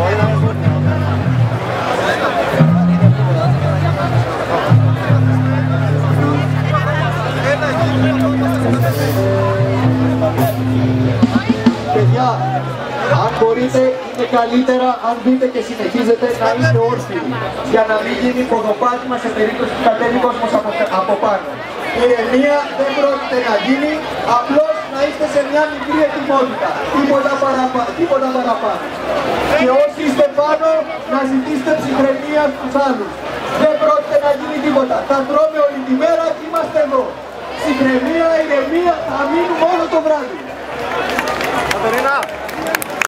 Παιδιά, αν μπορείτε, είναι καλύτερα αν μπείτε και συνεχίζετε να είστε όρθιοι, για να μην γίνει ποδοπάτημα σε περίπτωση που κατέβει κόσμος από πάνω. Η ηρεμία δεν πρόκειται να γίνει, απλώς να είστε σε μια μικρή ετοιμότητα, τίποτα παραπάνω. Και όσοι είστε πάνω, να ζητήσετε ψυχραιμία στους άλλους. Δεν πρόκειται να γίνει τίποτα. Θα τρώμε όλη τη μέρα και είμαστε εδώ. Ψυχραιμία, ηρεμία, θα μείνουμε όλο το βράδυ.